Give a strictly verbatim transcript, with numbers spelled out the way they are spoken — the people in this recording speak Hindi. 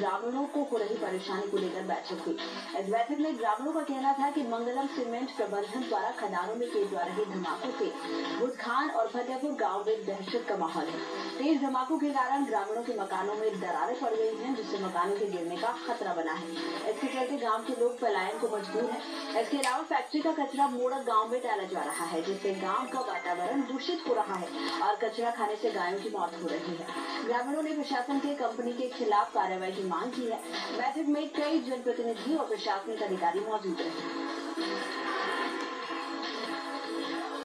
ग्रामीणों को हो रही परेशानी को लेकर बैठक हुई। इस बैठक में ग्रामीणों का कहना था कि मंगलम सीमेंट प्रबंधन द्वारा खदानों में किए जा रहे धमाकों से बुजखान और फतेहपुर गाँव में दहशत का माहौल है। तेज धमाकों के कारण ग्रामीणों के मकानों में दरारें पड़ गई हैं, जिससे मकानों के गिरने का खतरा बना है। इसके चलते गांव के लोग पलायन को मजबूर हैं। इसके अलावा फैक्ट्री का कचरा मोड़क गांव में डाला जा रहा है, जिससे गांव का वातावरण दूषित हो रहा है और कचरा खाने से गायों की मौत हो रही है। ग्रामीणों ने प्रशासन के कंपनी के खिलाफ कार्रवाई की मांग की है। बैठक में कई जनप्रतिनिधि और प्रशासनिक अधिकारी मौजूद रहे।